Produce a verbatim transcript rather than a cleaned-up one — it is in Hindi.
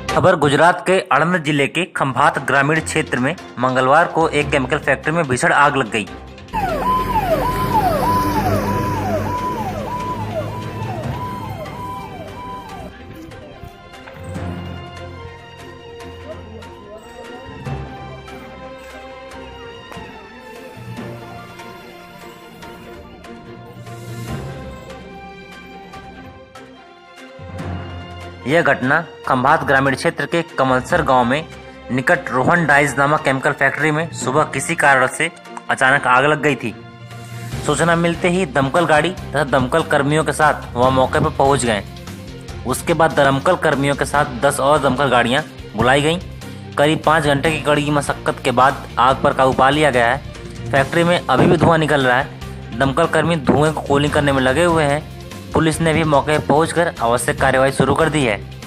खबर गुजरात के आणंद जिले के खंभात ग्रामीण क्षेत्र में मंगलवार को एक केमिकल फैक्ट्री में भीषण आग लग गई। यह घटना खंभात ग्रामीण क्षेत्र के कमलसर गांव में निकट रोहन डाइज नामक केमिकल फैक्ट्री में सुबह किसी कारण से अचानक आग लग गई थी। सूचना मिलते ही दमकल गाड़ी तथा दमकल कर्मियों के साथ वह मौके पर पहुंच गए। उसके बाद दमकल कर्मियों के साथ दस और दमकल गाड़ियां बुलाई गईं। करीब पाँच घंटे की कड़ी मशक्कत के बाद आग पर काबू पा लिया गया है। फैक्ट्री में अभी भी धुआं निकल रहा है। दमकल कर्मी धुएं को कूलिंग करने में लगे हुए हैं। पुलिस ने भी मौके पर पहुंचकर आवश्यक कार्रवाई शुरू कर दी है।